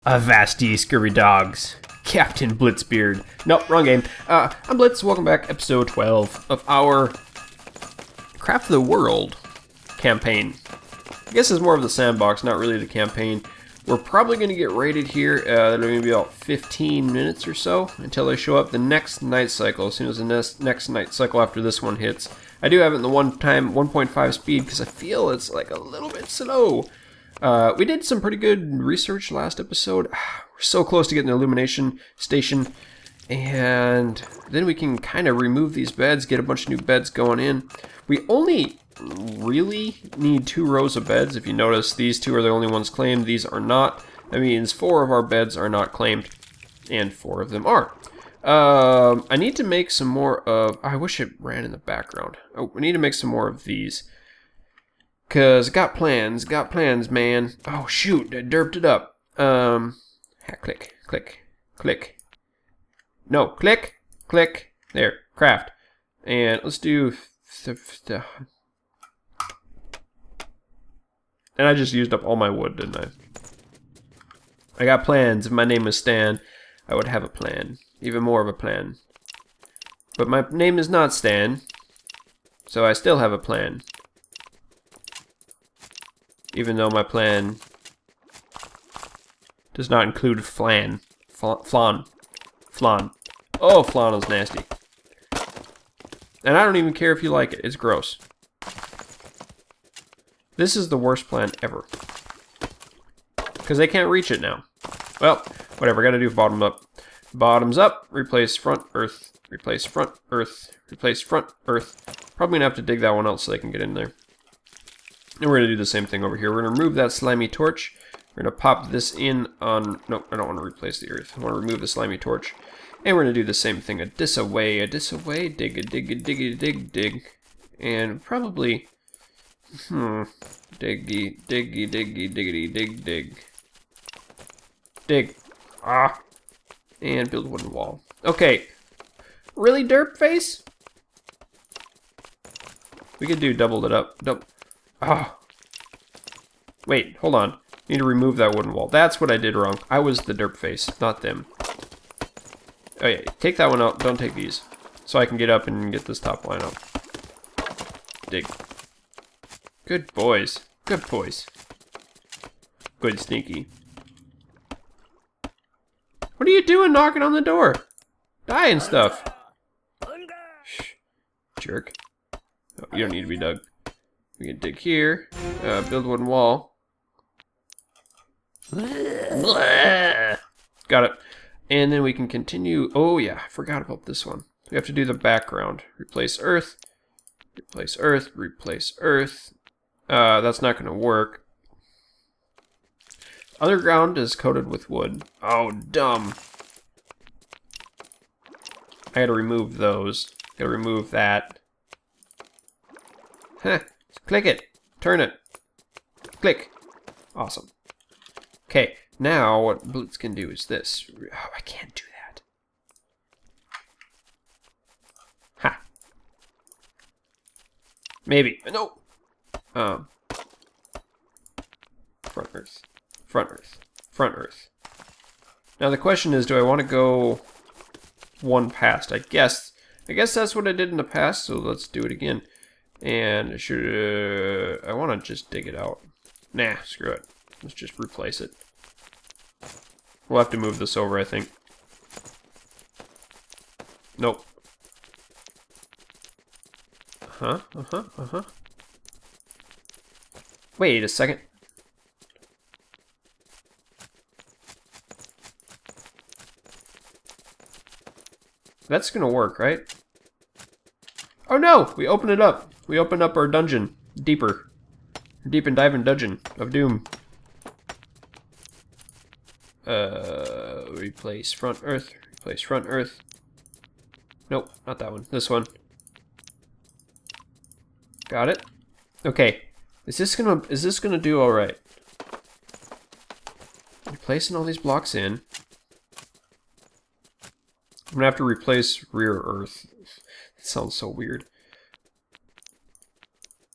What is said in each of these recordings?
Avasti, scurry dogs. Captain Blitzbeard. Nope, wrong game. I'm Blitz. Welcome back. Episode 12 of our Craft the World campaign. I guess it's more of the sandbox, not really the campaign. We're probably going to get raided here. That'll be about 15 minutes or so until they show up the next night cycle. As soon as the next night cycle after this one hits. I do have it in the 1.5 speed because I feel it's like a little bit slow. We did some pretty good research last episode. We're so close to getting the illumination station. And then we can kind of remove these beds, get a bunch of new beds going in. We only really need 2 rows of beds. If you notice, these 2 are the only ones claimed. These are not. That means 4 of our beds are not claimed. And 4 of them are. I need to make some more of... I wish it ran in the background. Oh, we need to make some more of these. Cause got plans, man. Oh shoot, I derped it up. Click, click, click. No, click, click. There, craft. And let's do. And I just used up all my wood, didn't I? I got plans. If my name was Stan, I would have a plan, even more of a plan. But my name is not Stan, so I still have a plan. Even though my plan does not include flan. Flan. Oh, flan is nasty. And I don't even care if you like it. It's gross. This is the worst plan ever. Because they can't reach it now. Well, whatever. Gotta do bottom up. Bottoms up. Replace front earth. Replace front earth. Replace front earth. Probably gonna have to dig that one out so they can get in there. And we're going to do the same thing over here. We're going to remove that slimy torch. We're going to pop this in on... No, I don't want to replace the earth. I want to remove the slimy torch. And we're going to do the same thing. A dis away, dig, a dig, a dig, a dig, dig. And probably... Diggy, diggy, diggy, diggity, dig, dig. Dig. Ah. And build a wooden wall. Okay. Really, derp face? We could do doubled it up. Ah. Wait, hold on. Need to remove that wooden wall. That's what I did wrong. I was the derp face, not them. Oh yeah, take that one out. Don't take these. So I can get up and get this top line up. Dig. Good boys. Good boys. Good sneaky. What are you doing knocking on the door? Die and stuff. Shh. Jerk. Oh, you don't need to be dug. We can dig here, build one wall. Got it. And then we can continue. Oh yeah, I forgot about this one. We have to do the background. Replace earth. Replace earth. Replace earth. That's not going to work. Underground is coated with wood. Oh, dumb. I gotta remove those. Gotta remove that. Huh. Click it. Turn it. Click. Awesome. Okay, now what Blitz can do is this. Oh, I can't do that. Ha. Maybe. No. Front earth. Front earth. Front earth. Now the question is, do I want to go one past? I guess that's what I did in the past, so let's do it again. And I want to just dig it out. Nah, screw it. Let's just replace it. We'll have to move this over, I think. Nope. Wait a second. That's gonna work, right? Oh no! We open it up. We open up our dungeon. Deeper. Deep and diving dungeon of doom. Replace front earth. Replace front earth. Nope, not that one. This one. Got it. Okay. Is this gonna do alright? Replacing all these blocks in. I'm gonna have to replace rear earth. That sounds so weird.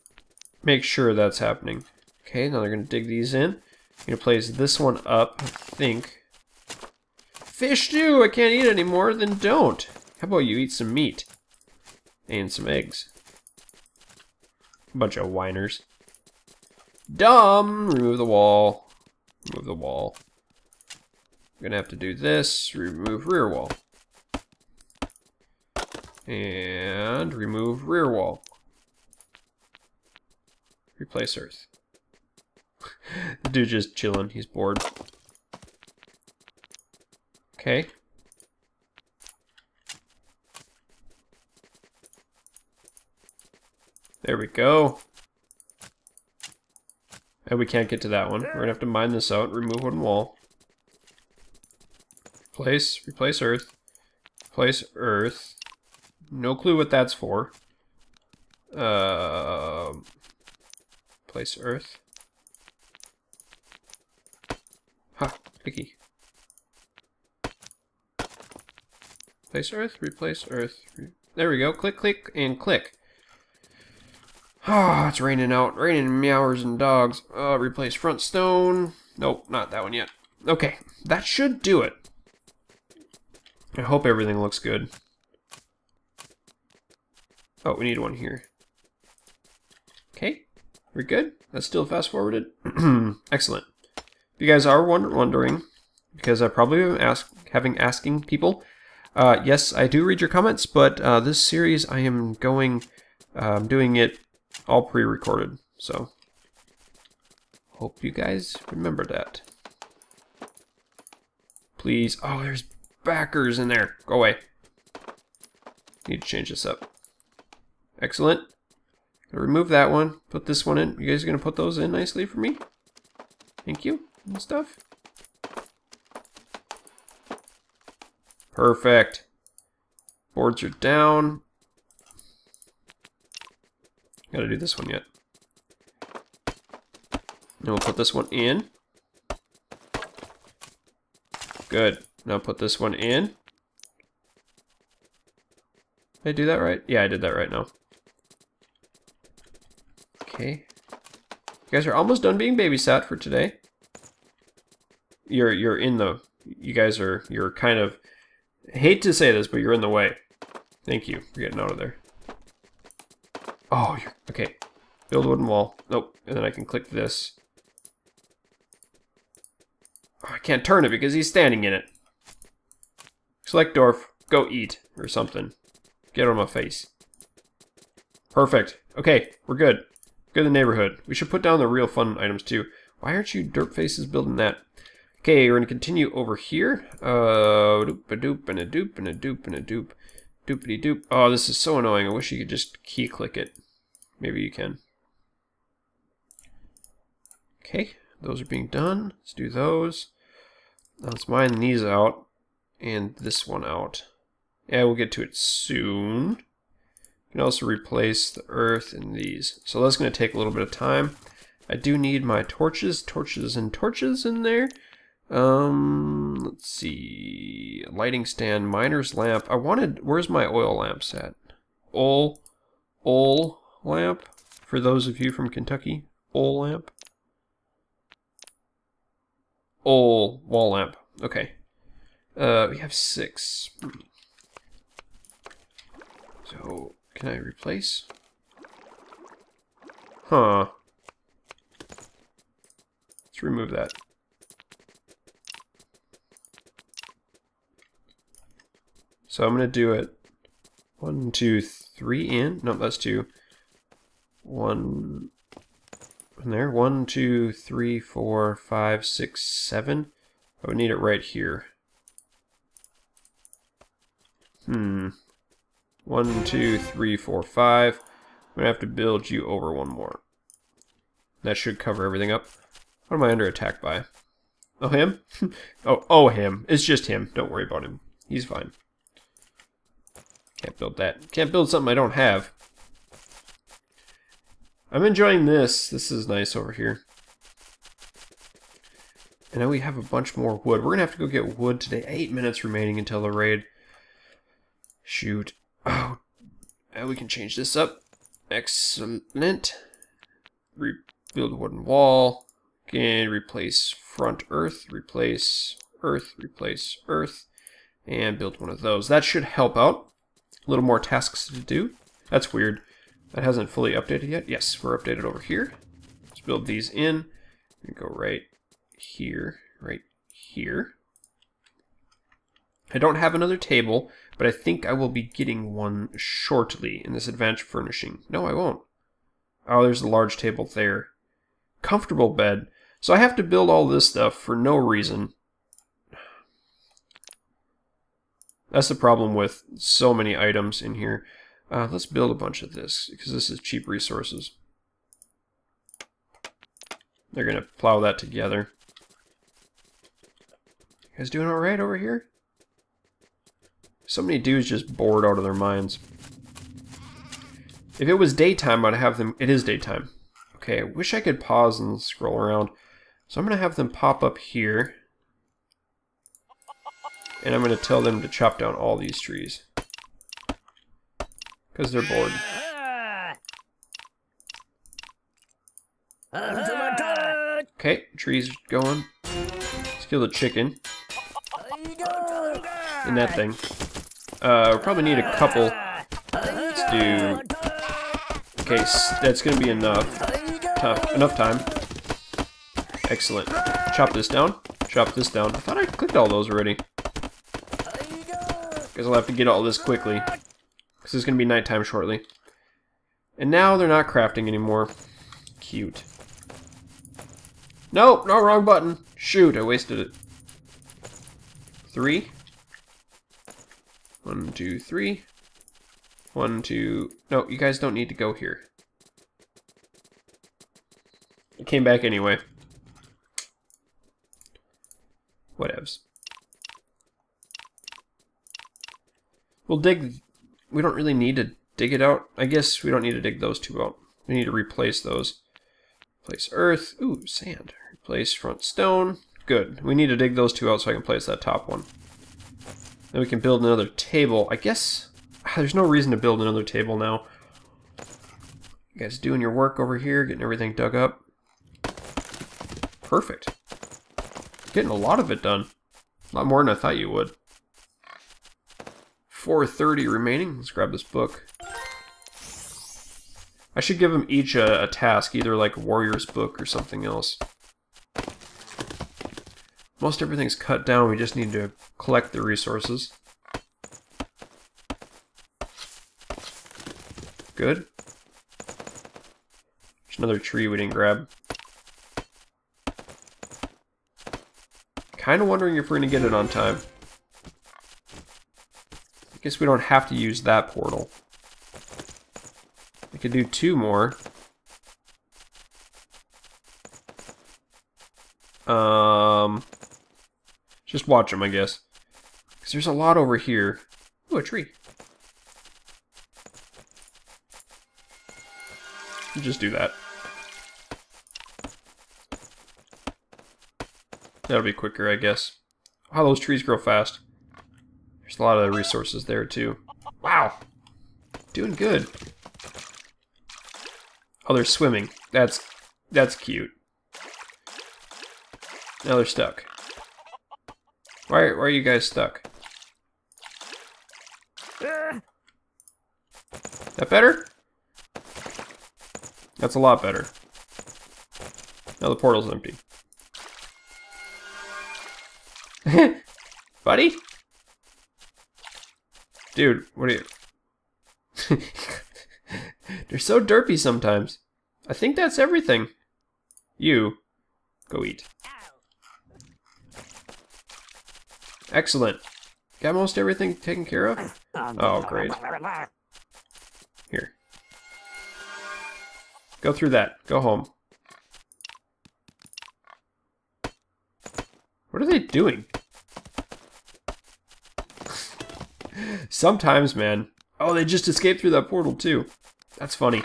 Make sure that's happening. Okay, now they're going to dig these in. I'm going to place this one up think. Fish stew! I can't eat anymore, then don't. How about you eat some meat? And some eggs. Bunch of whiners. Dumb! Remove the wall. Remove the wall. I'm gonna have to do this. Remove rear wall. And remove rear wall. Replace earth. The dude just chilling. He's bored. Okay. There we go. And we can't get to that one. We're gonna have to mine this out, remove wooden wall. Replace earth. Replace earth. No clue what that's for. Place earth. Ha, picky. Place earth, replace earth. There we go. Click, click, and click. Ah, oh, it's raining out. Raining meowers and dogs. Replace front stone. Nope, not that one yet. Okay, that should do it. I hope everything looks good. Oh, we need one here. Okay, we're good. That's still fast forwarded. Excellent. If you guys are wondering, because I probably am asking people, yes, I do read your comments, but this series I am doing it all pre-recorded, so hope you guys remember that. Please. Oh, there's backers in there. Go away. Need to change this up. Excellent. Gonna remove that one. Put this one in. You guys are gonna put those in nicely for me? Thank you. And stuff. Perfect. Boards are down. Gotta do this one yet. Then we'll put this one in. Good. Now put this one in. Did I do that right? Yeah, I did that right now. Okay. You guys are almost done being babysat for today. You're in the... You guys are... You're kind of... I hate to say this, but you're in the way. Thank you for getting out of there. Oh, you're... Okay. Build a wooden wall. Nope. And then I can click this. Oh, I can't turn it because he's standing in it. Select dwarf. Go eat. Or something. Get out of my face. Perfect. Okay, we're good. Good in the neighborhood. We should put down the real fun items too. Why aren't you dirt faces building that? Okay, we're gonna continue over here. Doop-a-doop and a doop and a doop and a doop. Doopity doop. Oh, this is so annoying. I wish you could just key click it. Maybe you can. Okay, those are being done. Let's do those. Now let's mine these out. And this one out. Yeah, we'll get to it soon. You can also replace the earth in these. So that's going to take a little bit of time. I do need my torches in there. Let's see. Lighting stand, miner's lamp. I wanted, where's my oil lamps at? Oil lamp? For those of you from Kentucky, oil lamp. Oil wall lamp. Okay. We have 6. So, can I replace? Huh. Let's remove that. So I'm going to do it 1, 2, 3 in. No, that's 2. 1 in there. 1, 2, 3, 4, 5, 6, 7. I would need it right here. 1, 2, 3, 4, 5. I'm going to have to build you over one more. That should cover everything up. What am I under attack by? Oh, him? oh, him. It's just him. Don't worry about him. He's fine. Can't build that. Can't build something I don't have. I'm enjoying this. This is nice over here. And now we have a bunch more wood. We're going to have to go get wood today. 8 minutes remaining until the raid. Shoot. Oh. And we can change this up. Excellent. Rebuild a wooden wall. Can replace front earth, replace earth, and build one of those. That should help out. A little more tasks to do. That's weird. That hasn't fully updated yet. Yes, we're updated over here. Let's build these in. We go right here, right here. I don't have another table, but I think I will be getting one shortly in this advanced furnishing. No, I won't. Oh, there's a large table there. Comfortable bed. So I have to build all this stuff for no reason. That's the problem with so many items in here. Let's build a bunch of this, because this is cheap resources. They're going to plow that together. You guys doing alright over here? So many dudes just bored out of their minds. If it was daytime, I'd have them... It is daytime. Okay, I wish I could pause and scroll around. So I'm going to have them pop up here. And I'm going to tell them to chop down all these trees. Because they're bored. Okay, trees going. Let's kill the chicken. And that thing. We'll probably need a couple. Let's do... Okay, that's going to be enough. Enough time. Excellent. Chop this down. Chop this down. I thought I clicked all those already. Guess I'll have to get all this quickly. Because it's going to be nighttime shortly. And now they're not crafting anymore. Cute. Nope, no, wrong button. Shoot, I wasted it. 3. 1, 2, 3. 1, 2... No, you guys don't need to go here. I came back anyway. Whatevs. We'll dig... We don't really need to dig it out. I guess we don't need to dig those two out. We need to replace those. Replace earth. Ooh, sand. Replace front stone. Good. We need to dig those two out so I can place that top one. Then we can build another table. I guess there's no reason to build another table now. You guys doing your work over here, getting everything dug up. Perfect. Getting a lot of it done. A lot more than I thought you would. 430 remaining. Let's grab this book. I should give them each a task, either like Warrior's Book or something else. Most everything's cut down, we just need to collect the resources. Good. There's another tree we didn't grab. Kinda wondering if we're gonna get it on time. I guess we don't have to use that portal. I could do 2 more. Just watch them, I guess. Because there's a lot over here. Ooh, a tree. We'll just do that. That'll be quicker, I guess. Wow, those trees grow fast. There's a lot of resources there, too. Wow! Doing good. Oh, they're swimming. That's cute. Now they're stuck. Why are you guys stuck? That better? That's a lot better. Now the portal's empty. Buddy? Dude, what are you... They're so derpy sometimes. I think that's everything. You, go eat. Excellent. Got most everything taken care of? Oh, great. Here. Go through that. Go home. What are they doing? Sometimes, man. Oh, they just escaped through that portal, too. That's funny.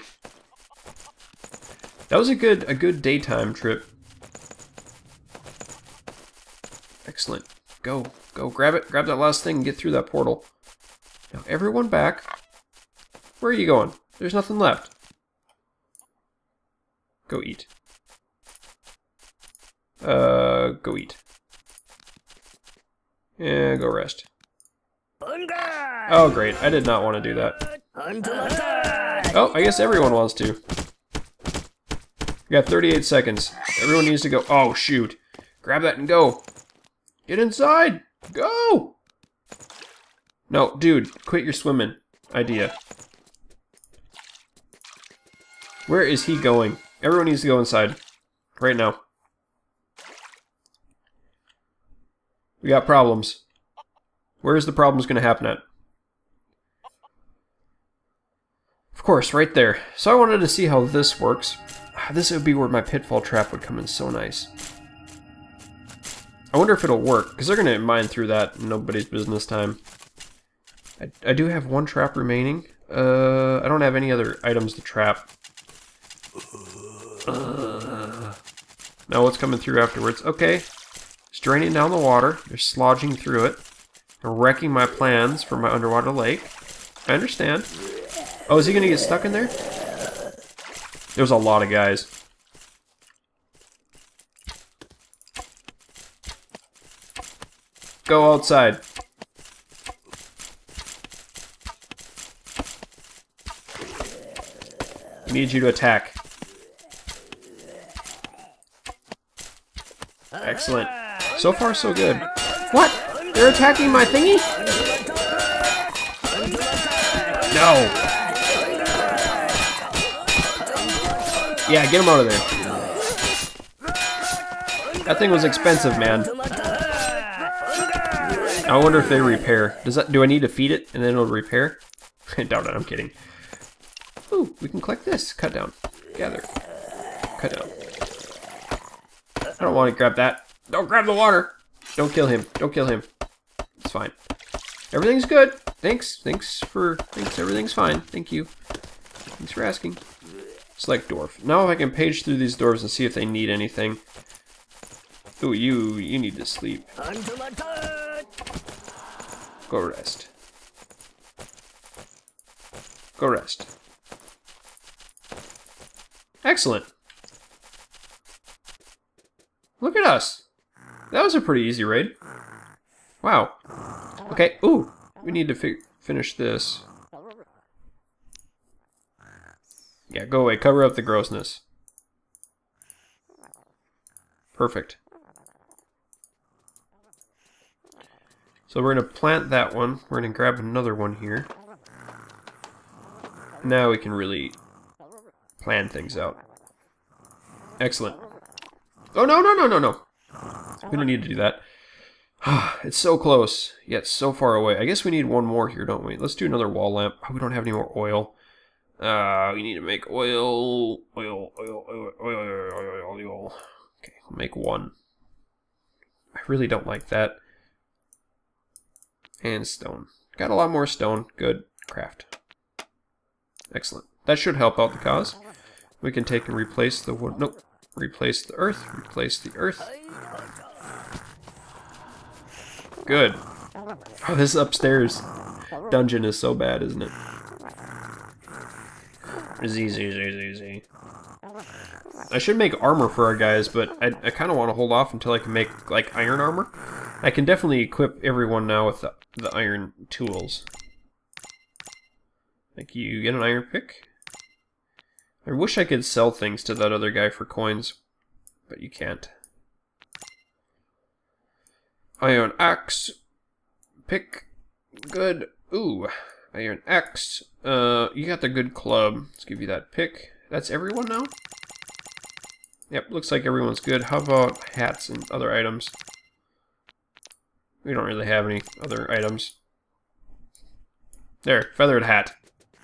That was a good daytime trip. Excellent. Go. Go. Grab it. Grab that last thing and get through that portal. Now, everyone back. Where are you going? There's nothing left. Go eat. Go eat. Yeah, go rest. Oh, great. I did not want to do that. Oh, I guess everyone wants to. We got 38 seconds. Everyone needs to go. Oh, shoot. Grab that and go. Get inside. Go. No, dude. Quit your swimming idea. Where is he going? Everyone needs to go inside. Right now. We got problems. Where is the problems going to happen at? Of course, right there. So I wanted to see how this works. This would be where my pitfall trap would come in so nice. I wonder if it'll work, because they're going to mine through that in nobody's business time. I do have one trap remaining. I don't have any other items to trap. Now what's coming through afterwards? Okay. It's draining down the water. They're slodging through it. They're wrecking my plans for my underwater lake. I understand. Oh, is he going to get stuck in there? There's a lot of guys. Go outside. I need you to attack. Excellent. So far, so good. What? They're attacking my thingy? No. Yeah, get him out of there. That thing was expensive, man. I wonder if they repair. Do I need to feed it and then it'll repair? I doubt it, I'm kidding. Ooh, we can collect this. Cut down. Gather. Cut down. I don't want to grab that. Don't grab the water. Don't kill him. Don't kill him. It's fine. Everything's good. Thanks. Thanks. Everything's fine. Thank you. Thanks for asking. Select dwarf. Now if I can page through these dwarves and see if they need anything. Ooh, you need to sleep. Go rest. Go rest. Excellent. Look at us. That was a pretty easy raid. Wow. Okay. Ooh, we need to finish this. Yeah, go away. Cover up the grossness. Perfect. So we're going to plant that one. We're going to grab another one here. Now we can really plan things out. Excellent. Oh, no, no, no, no, no. We don't need to do that. It's so close, yet so far away. I guess we need one more here, don't we? Let's do another wall lamp. Oh, we don't have any more oil. We need to make oil. Oil. Okay, we'll make one. I really don't like that. And stone. Got a lot more stone. Good. Craft. Excellent. That should help out the cause. We can take and replace the wood. Nope. Replace the earth. Replace the earth. Good. Oh, this upstairs dungeon is so bad, isn't it? Easy. I should make armor for our guys, but I kind of want to hold off until I can make, like, iron armor. I can definitely equip everyone now with the iron tools. Like, you get an iron pick. I wish I could sell things to that other guy for coins, but you can't. Iron axe. Pick. Good. Ooh. Iron axe. You got the good club. Let's give you that pick. That's everyone now? Yep, looks like everyone's good. How about hats and other items? We don't really have any other items. There, feathered hat.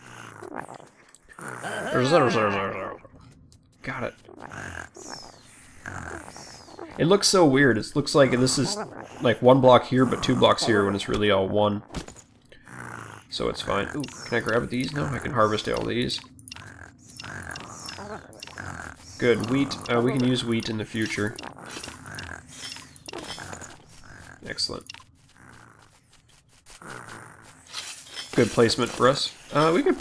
Got it. It looks so weird. It looks like this is like one block here, but 2 blocks here when it's really all one. So it's fine. Ooh, can I grab these now? I can harvest all these. Good, wheat. We can use wheat in the future. Excellent. Good placement for us. We could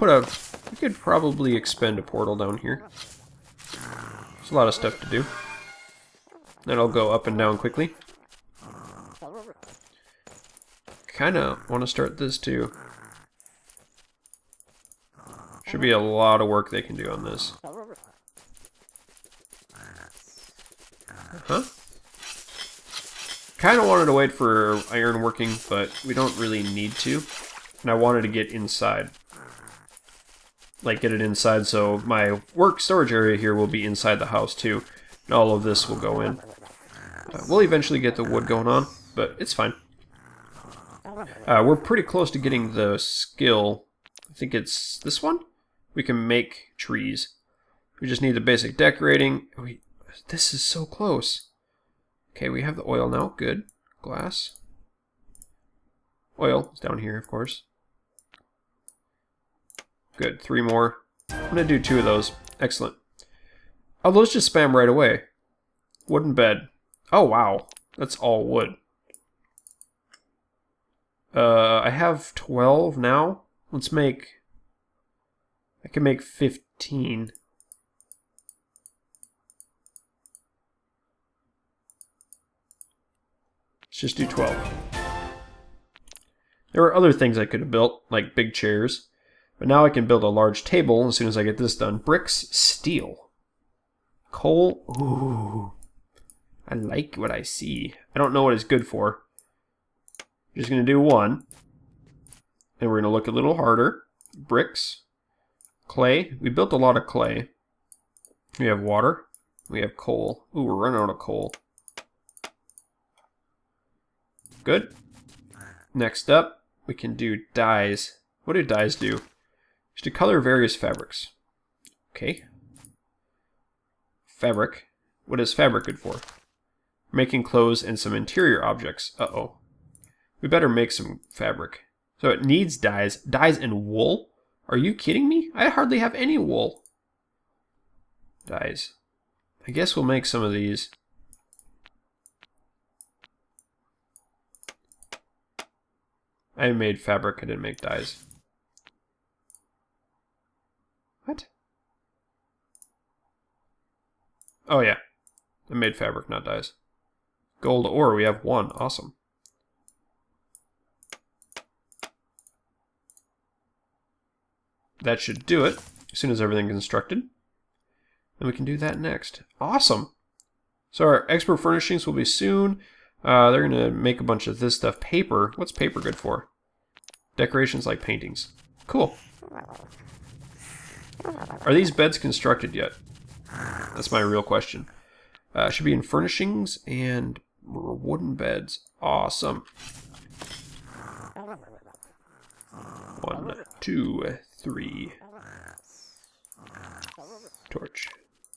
probably expend a portal down here. There's a lot of stuff to do. That'll go up and down quickly. Kinda want to start this too. Should be a lot of work they can do on this. Huh? Kinda wanted to wait for iron working, but we don't really need to. And I wanted to get inside. Like, get it inside so my work storage area here will be inside the house too. And all of this will go in. We'll eventually get the wood going on, but it's fine. We're pretty close to getting the skill. I think it's this one? We can make trees. We just need the basic decorating. This is so close. Okay, we have the oil now. Good. Glass. Oil is down here, of course. Good. 3 more. I'm going to do 2 of those. Excellent. Oh, those just spam right away. Wooden bed. Oh, wow. That's all wood. I have 12 now. Let's make... I can make 15. Let's just do 12. There were other things I could have built, like big chairs. But now I can build a large table as soon as I get this done. Bricks, steel. Coal, ooh. I like what I see. I don't know what it's good for. I'm just going to do 1. And we're going to look a little harder. Bricks. Clay. We built a lot of clay. We have water. We have coal. Ooh, we're running out of coal. Good. Next up, we can do dyes. What do dyes do? Just to color various fabrics. Okay. Fabric. What is fabric good for? Making clothes and some interior objects. Uh-oh. We better make some fabric. So it needs dyes. Dyes and wool? Are you kidding me? I hardly have any wool. Dyes. I guess we'll make some of these. I made fabric, I didn't make dyes. What? Oh yeah. I made fabric, not dyes. Gold ore, we have 1. Awesome. That should do it, as soon as everything's constructed. And we can do that next. Awesome! So our expert furnishings will be soon. They're going to make a bunch of this stuff. Paper. What's paper good for? Decorations like paintings. Cool. Are these beds constructed yet? That's my real question. Should be in furnishings and wooden beds. Awesome. 1, 2, 3. Torch.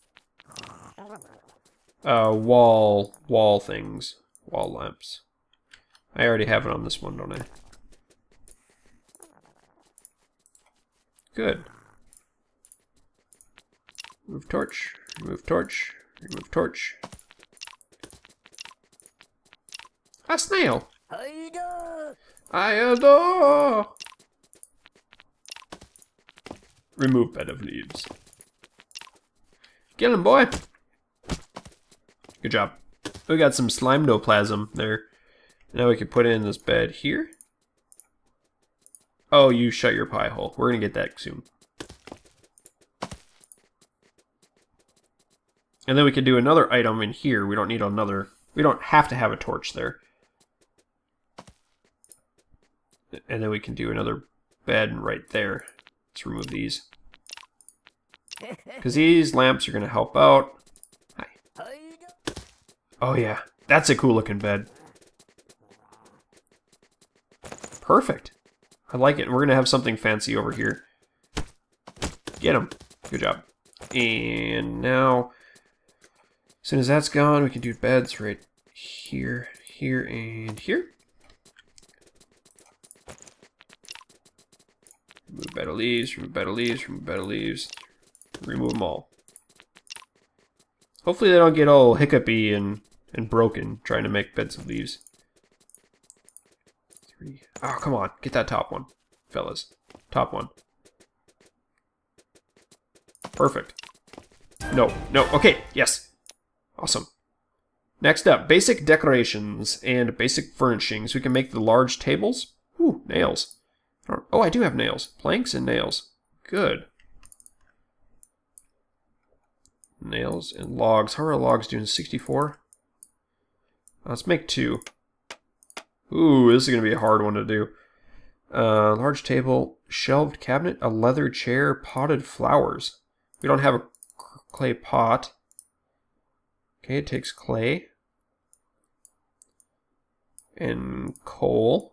Wall things. Wall lamps. I already have it on this one, don't I? Good. Remove torch. Remove torch. Remove torch. A snail! I adore! Remove bed of leaves. Kill him, boy! Good job. We got some slimedoplasm there. Now we can put in this bed here. Oh, you shut your pie hole. We're gonna get that soon. And then we can do another item in here. We don't need another... We don't have to have a torch there. And then we can do another bed right there. Let's remove these. Because these lamps are going to help out. Hi. Oh yeah, that's a cool looking bed. Perfect. I like it. We're going to have something fancy over here. Get him. Good job. And now, as soon as that's gone, we can do beds right here, here, and here. Remove bed of leaves, remove bed of leaves, remove bed of leaves. Remove them all. Hopefully they don't get all hiccupy and broken trying to make beds of leaves. 3. Oh, come on. Get that top one, fellas. Top one. Perfect. No, no. Okay, yes. Awesome. Next up, basic decorations and basic furnishings. We can make the large tables. Ooh, nails. Oh, I do have nails. Planks and nails. Good. Nails and logs. How are logs doing? 64? Let's make 2. Ooh, this is going to be a hard one to do. Large table, shelved cabinet, a leather chair, potted flowers. We don't have a clay pot. Okay, it takes clay. And coal.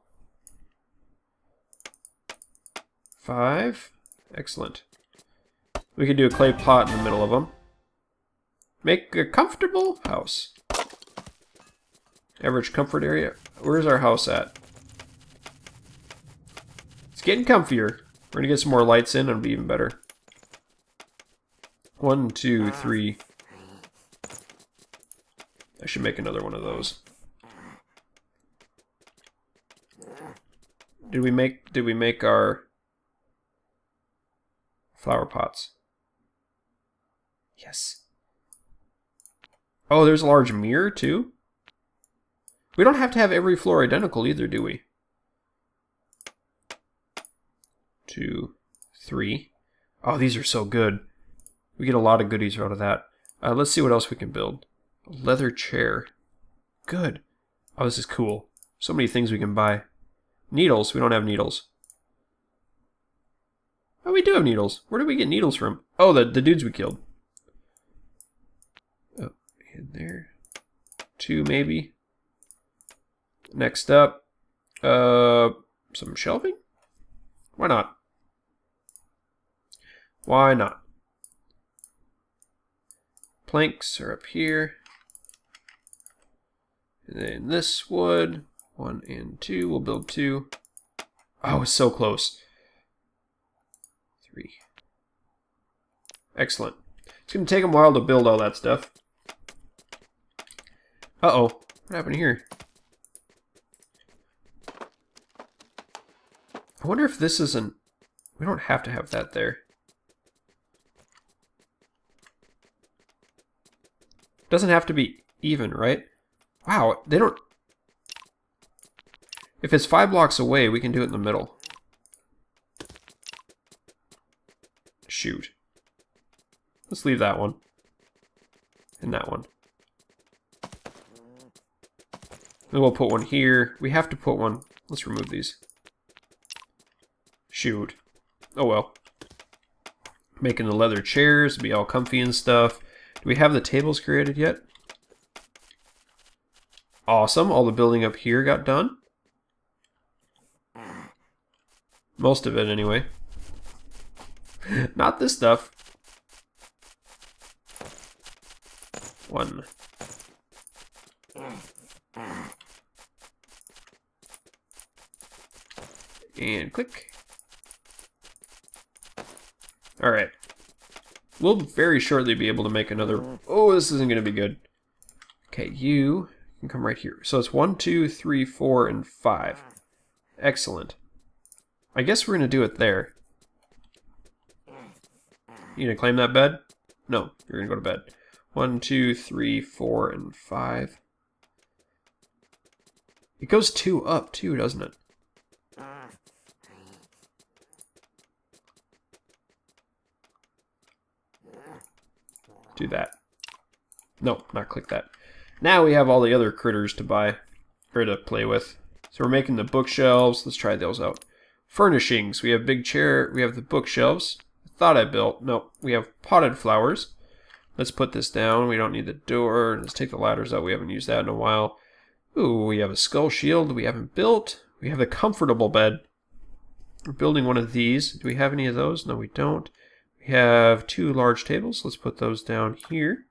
5. Excellent. We could do a clay pot in the middle of them. Make a comfortable house. Average comfort area. Where's our house at? It's getting comfier. We're gonna get some more lights in and it'll be even better. 1, 2, 3. I should make another one of those. Did we make our flower pots? Yes. Oh, there's a large mirror too? We don't have to have every floor identical either, do we? 2, 3. Oh, these are so good. We get a lot of goodies out of that. Let's see what else we can build. A leather chair. Good. Oh, this is cool. So many things we can buy. Needles. We don't have needles. Oh, we do have needles. Where did we get needles from? Oh, the dudes we killed. Oh, in there. 2 maybe. Next up, some shelving? Why not? Why not? Planks are up here. And then this wood, 1 and 2, we'll build 2. Oh, it's so close. 3. Excellent. It's going to take them a while to build all that stuff. Uh-oh, what happened here? I wonder if this isn't... We don't have to have that there. Doesn't have to be even, right? Wow, they don't... If it's 5 blocks away, we can do it in the middle. Shoot. Let's leave that one. And that one. Then we'll put one here. We have to put one... Let's remove these. Shoot. Oh well. Making the leather chairs, be all comfy and stuff. Do we have the tables created yet? Awesome. All the building up here got done. Most of it, anyway. Not this stuff. 1. And click. Alright. We'll very shortly be able to make another... Oh, this isn't going to be good. Okay, you can come right here. So it's 1, 2, 3, 4, and 5. Excellent. I guess we're going to do it there. You going to claim that bed? No, you're going to go to bed. 1, 2, 3, 4, and 5. It goes 2 up too, doesn't it? Do that. No, not click that. Now we have all the other critters to buy, or to play with. So we're making the bookshelves. Let's try those out. Furnishings. We have big chair. We have the bookshelves. I thought I built. No, we have potted flowers. Let's put this down. We don't need the door. Let's take the ladders out. We haven't used that in a while. Ooh, we have a skull shield we haven't built. We have the comfortable bed. We're building one of these. Do we have any of those? No, we don't. We have 2 large tables. Let's put those down here.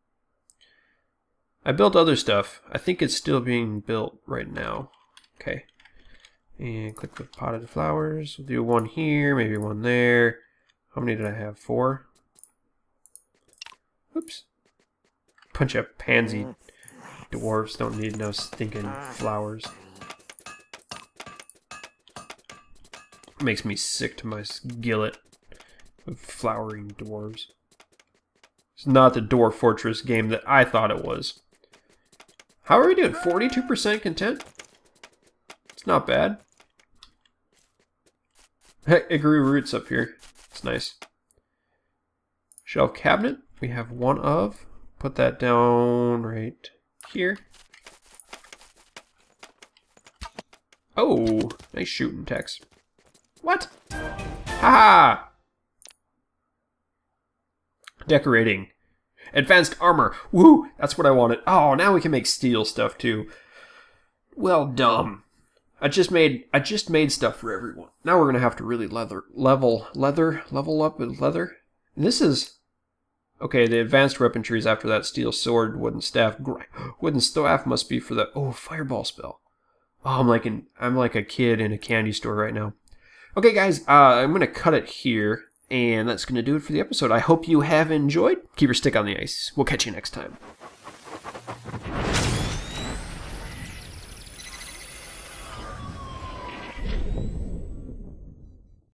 I built other stuff. I think it's still being built right now. Okay. And click the potted flowers. We'll do 1 here, maybe 1 there. How many did I have? 4? Oops. Bunch of pansy dwarves don't need no stinking flowers. Makes me sick to my skillet of flowering dwarves. It's not the Dwarf Fortress game that I thought it was. How are we doing? 42% content? It's not bad. Heck, it grew roots up here. It's nice. Shelf cabinet. We have one of. Put that down right here. Oh, nice shooting, Tex. What? Haha! Decorating. Advanced armor. Woo! That's what I wanted. Oh, now we can make steel stuff too. Well done. I just made stuff for everyone. Now we're gonna have to really level up with leather. And this is okay. The advanced weaponry is after that. Steel sword, wooden staff. Wooden staff must be for the fireball spell. Oh, I'm like a kid in a candy store right now. Okay, guys, I'm gonna cut it here, and that's gonna do it for the episode. I hope you have enjoyed. Keep your stick on the ice. We'll catch you next time.